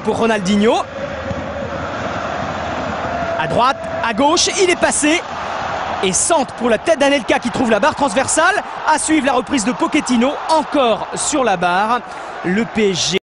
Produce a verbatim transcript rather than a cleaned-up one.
pour Ronaldinho. À droite, à gauche, il est passé. Et centre pour la tête d'Anelka qui trouve la barre transversale. À suivre la reprise de Pochettino, encore sur la barre. Le P S G.